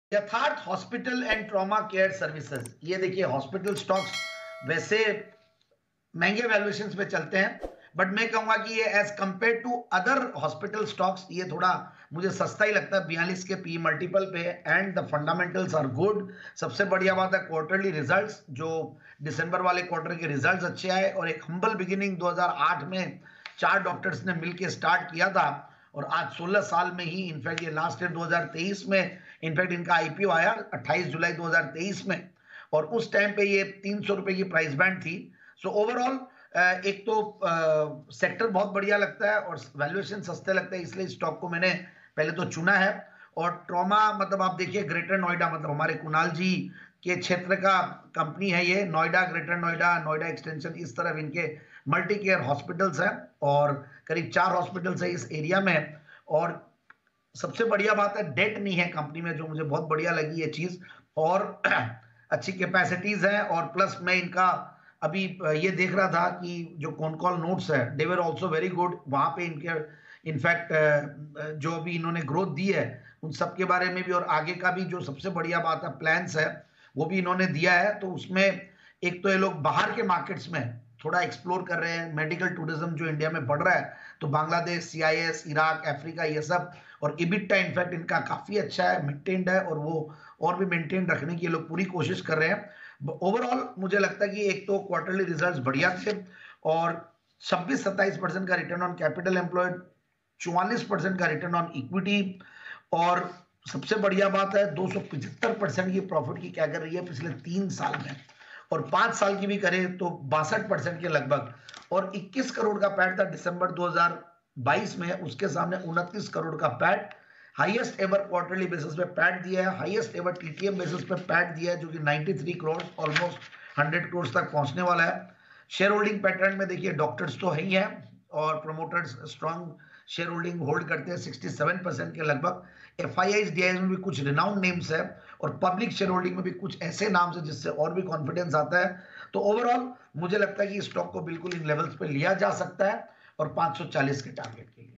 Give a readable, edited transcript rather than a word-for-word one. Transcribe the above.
यथार्थ hospital and trauma care services. ये देखिए, हॉस्पिटल स्टॉक्स वैसे महंगे वैल्यूएशंस पे चलते हैं, बट मैं कहूंगा कि ये as compared to other hospital stocks ये थोड़ा मुझे सस्ता ही लगता है। 42 के पी मल्टीपल पे and the fundamentals are good. सबसे बढ़िया बात है क्वार्टरली रिजल्ट्स, जो दिसंबर वाले क्वार्टर के रिजल्ट्स अच्छे आए और एक हम्बल बिगिनिंग 2008 में 4 डॉक्टर्स ने मिलकर स्टार्ट किया था और आज 16 साल में ही, इनफैक्ट ये लास्ट ईयर 2023 में इनफैक्ट इनका आईपीओ आया 28 जुलाई 2023 में, और उस टाइम पे ये 300 रुपए की प्राइस बैंड थी। सो ओवरऑल एक तो सेक्टर बहुत बढ़िया लगता है और वैल्यूएशन सस्ते लगते हैं, इसलिए स्टॉक को मैंने पहले तो चुना है। और ट्रॉमा मतलब आप देखिए, ग्रेटर नोएडा मतलब हमारे कुणाल जी के क्षेत्र का कंपनी है ये। नोएडा, ग्रेटर नोएडा, नोएडा एक्सटेंशन, इस तरफ इनके मल्टी केयर हॉस्पिटल्स हैं और करीब 4 हॉस्पिटल्स है इस एरिया में। और सबसे बढ़िया बात है डेट नहीं है कंपनी में, जो मुझे बहुत बढ़िया लगी ये चीज। और अच्छी कैपेसिटीज है और प्लस मैं इनका अभी ये देख रहा था कि जो कॉन कॉल नोट्स है they were also very good. वहां पे इनके इनफैक्ट जो अभी इन्होंने ग्रोथ दी है उन सब के बारे में भी, और आगे का भी जो सबसे बढ़िया बात है प्लान्स है वो भी इन्होंने दिया है। तो उसमें एक तो ये लोग बाहर के मार्केट्स में थोड़ा एक्सप्लोर कर रहे हैं, मेडिकल टूरिज्म जो इंडिया में बढ़ रहा है, तो बांग्लादेश, सीआईएस, इराक, अफ्रीका, ये सब। और इबिटा इनफैक्ट इनका काफी अच्छा है, मेंटेन्ड है, और वो और भी मेंटेन रखने की ये लोग पूरी कोशिश कर रहे हैं। ओवरऑल मुझे लगता है कि एक तो क्वार्टरली रिजल्ट्स बढ़िया थे और 26-27% का रिटर्न ऑन कैपिटल एम्प्लॉयड, 44% का रिटर्न ऑन इक्विटी, और सबसे बढ़िया बात है 275% की प्रॉफिट की क्या कर रही है पिछले 3 साल में, और 5 साल की भी करें तो 62% के लगभग। और 21 करोड़ का पैट था दिसंबर 2022 में, उसके सामने 29 करोड़ का PAT. Highest ever quarterly basis पे पैट दिया है, हाईएस्ट एवर टीटीएम बेसिस पे पैट दिया है, जो कि 93 करोड़, ऑलमोस्ट 100 करोड़ तक पहुंचने वाला है। शेयर होल्डिंग पैटर्न में देखिए, डॉक्टर्स तो है ही है और promoters strong shareholding hold करते हैं 67% के लगभग। एफआईआई डीआईज में भी कुछ रिनाउंड नेम्स है और पब्लिक शेयर होल्डिंग में भी कुछ ऐसे नाम है जिससे और भी कॉन्फिडेंस आता है। तो ओवरऑल मुझे लगता है कि स्टॉक को बिल्कुल इन लेवल्स पे लिया जा सकता है और 540 के टारगेट के लिए।